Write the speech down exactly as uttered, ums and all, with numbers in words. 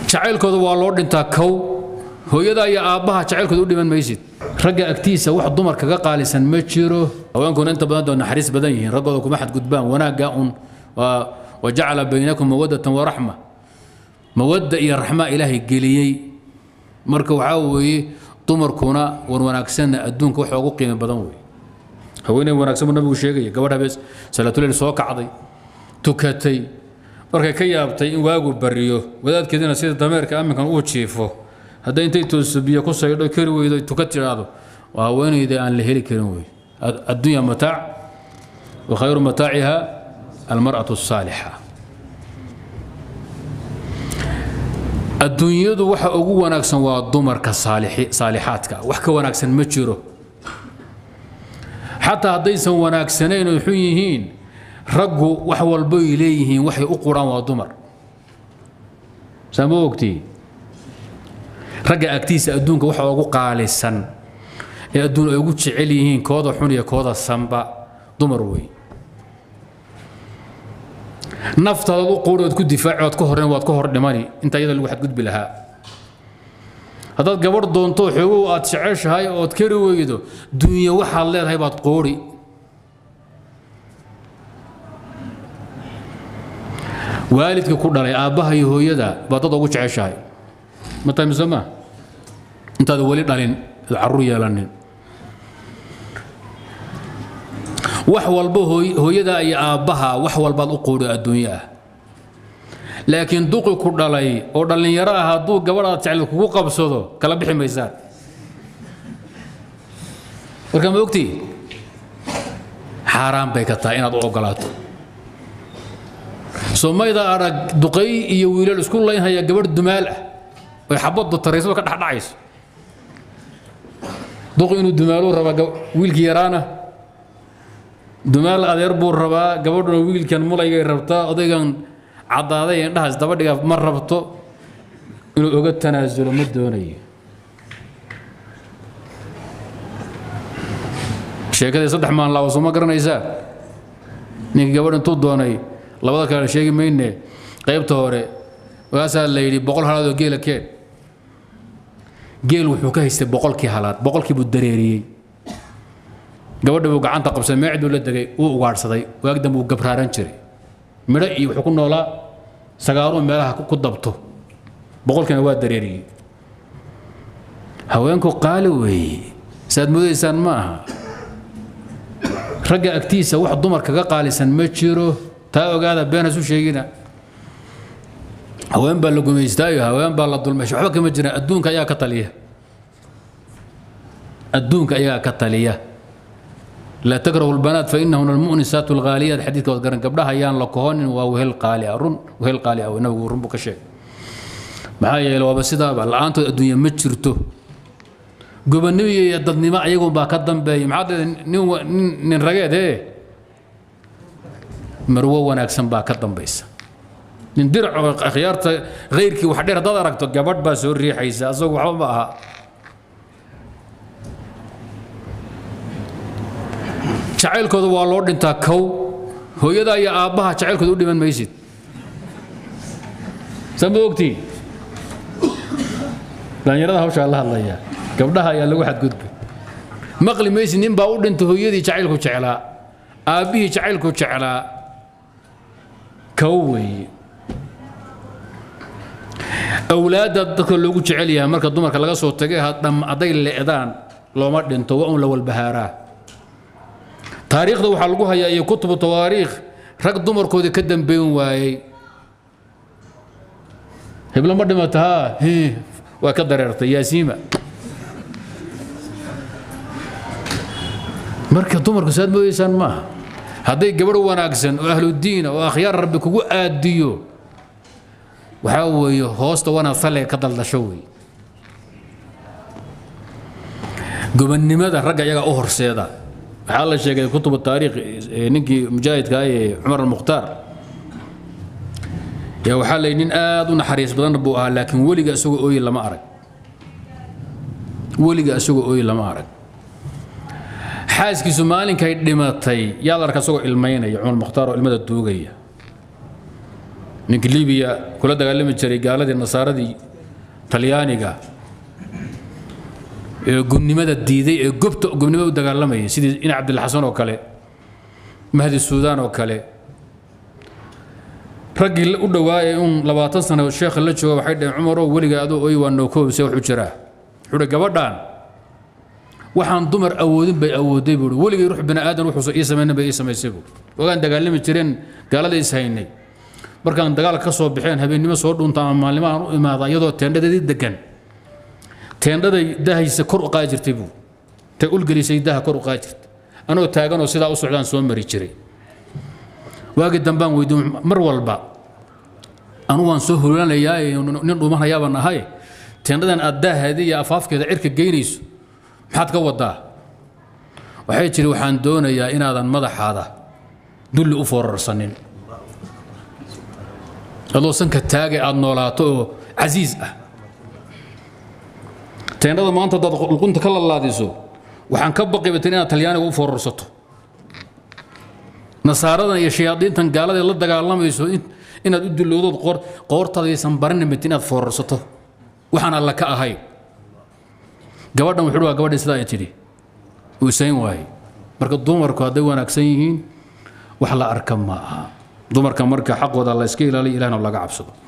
jacaylkooda waa loo dhintaa kow hooyada iyo aabbaha jacaylkooda u dhiman maysid ragga agtiisa wax dumar kaga qaalisan ma jiro haweenkuna inta badan doon naxariis badan yihiin raggooda kuma xad gudbaan wanaaga un wa jacala baynakum mawaddatan wa rahma mawadda iyo rahma ilaahi geliyay marka waxa weeye dumarkuna war wanaagsan adduunka wax ugu qiimo badan weey haweeney wanaagsan nabigu sheegay gabadha bes salaatuleil soo kacday tukatay markay ka yaabtay in waagu bariyo wadaadkeedina sida dameerka aminkan uu jiifo hadda intay toosubiyo ku saydho kari weydo tukat tiraado waa haweeneyda aan la heli karin weey addunya mataac wa khayru mataa'iha almar'atu as-salihah adduunyadu waxa ugu wanaagsan waa dumarka saalihaadka wax ka wanaagsan ma jiro حتى هديسن وناكسنين وحييين رجوا وحول بيليهين وحي أقران ودمر سموكتي رجع أكتيس أدونك وحي أقو قالسن أدون أقول شعليهين كوضا حنيا كوضا السنبا دمر وي نفط هذا القول وتكون دفاع وتكهر وتكهر دماني أنت أيضا الواحد قد بلها هذا قبر دون طوح هو أتشعش هاي أو تكري ويدو دنيا وحال لها هاي بتقوري والدك كل على أباها يهو يدا بتضع وتشعش هاي متى مسمى أنت هذا ولد علين العروية لنين وحول به هو يدا أي أباها وحول بعض قوري الدنيا لكن دوق كردالي او دلن يراها دوق غبره تعلق ku qabsado kala bixi maysan warka ma ogti xaraam bay ka tahay inaad u ogolaato Soomaalida arag duqay iyo wiilal isku leeyahay gabadh dumaal ah way xabado tarayso ka dhaxdhacayso duq inuu dumaalo raba wiilkii yaraana dumaal adeer buu raba gabadhuna wiilkan mulayga rabta odaygan عضاضي عندها ازدبدي مرة بطو إنه أوجد تنازل مدوني شيء كذا صدق ما الله وصوم قرنا يسا نيجي قبل نطود دوني لبضك على شيء مني قيبته هوري واسال اللي بقول هذا جيل كين جيل وحكاه يست بقول كي حالات بقول كي بالدريري قبل ده وقعان تقبس معد ولا دقي وقعد صدي ويقدم وقبرارن شري مرأي وحكون ولا سجارون مالها كضبطه بقول كان واد دريري هوانكو قالوا وي ساد موديسان معها رجع اكتيسه واحد دمر كجا قالسن ما جيرو تا اوغادا بين اسو شيغينا هوان با لو ميستايو هوان با لا دول مش وحبا كما جيران ادونك ايا كتليه ادونك ايا كتليه لا تقربوا البنات فإنهن المؤنسات الغاليات الحديث كوزقرن قبلها يان لكهون وهل قالي رن وهل قالي أو إنه ربك شيء معايا لو بس ده الآن الدنيا متشرته قبل نبي يضدني ما يقوم بقدم بي معاد نو نرجع ده مروه وناكسن بقدم بيس ندير خيارت غيرك وحدير ضررك تجبرت بس الريح يسازق وحبها jacaylkooda waa loo dhintaa kow hooyada iyo aabbaha jacaylkooda u dhiman maysid samoogti dhalinyarada hawsha la hadlaya gabdhaha ayaa lagu xadgudbay maqli maysid nin baa u dhintay hooyadii jacaylku jeclaa aabbihii jacaylku jeclaa kow weeye awlaadda dadka loogu jecel yahay marka dumarka laga soo tagay hadday leedaan looma dhinto waa un la walbahaaraa taariikhda waxa lagu hayaa iyo kutub tawaariikh rag dumarkooda ka dambeyn waayay hebla ma dhimataha hee waa ka dareertay yaasiima marka dumarku saad mooysan ma haday gabadh wanaagsan oo ahlu diin oo akhyaar rabbi kugu aadiyo waxa weeyo hoosta wana fale ka daldasho way gobannimada rag ayaga u horseeda waxaa la sheegay kutub taariikh ninkii mujaahidka ah Umar al-Mukhtar yaa waxa la nin aad u naxariis badan buu ahaa laakiin waliga isagoo ooyay lama arag waliga isagoo ooyay lama arag xaaskiisu maalinkay dhimatay yaa la arkaa isagoo ilmeynaya Umar al-Mukhtar oo ilmada duugaya ninka liibiya kula dagaalami jiray gaaladii nasaaradii talyaaniga ee gudnimada diiday ee gobta gudnimada u dagaalamayay sidii in Cabdul Xasan oo kale mahdi Suudaan oo kale ragii u dhawaayay un labaatan sano sheekh la jooga waxay dhaheen Umar oo waliga adoo oy waan noo koobsay wax u jira wuxuu gabadhan waxaan dumar awoodin bay awooday buu waliga ruux bina aadan wuxuu soo sameeyay bay sameeyay wagaan dagaalami jireen gaalada is haynay markaan dagaal ka soo bixeen habeenimo soo dhuntaan maalimo aan u imaada iyadoo teendhadii degan teendhaday dahaysa kor u qaad jirtay buu ta ul galisay daha kor u qaad jirtay anoo taagan oo sidaa u socdaan soo mari jiray waagi dambaan weydiin mar walba anu waan soo hulanayaa nin dhuumanayaa baan ahay teendhadan aad daahadii iyo afaafkeeda cirka geynayso maxaad ka wadaa waxay jiri waxaan doonayaa inaadan madaxaada dulli u foorarsanin adoo sanka taagay aad noolaato oo casiis ah teendhada maanta dad qulqunta ka laalaadiso waxaan ka baqaybtay inaad talyaaniga u foorarsato nasaaradan iyo shayaadiintan gaalada la dagaalamayso inaad u dulowdo qoor qoortadaysan baran mid inaad foorarsato waxaan alla ka ahay gabadhan wuxuu waa gabadha sida ay tiri uu sayn waay marka dumarku haday wanaagsan yihiin wax la arka ma aha dumarka marka xaqooda la iska ilaaliyo ilaahna laga cabsado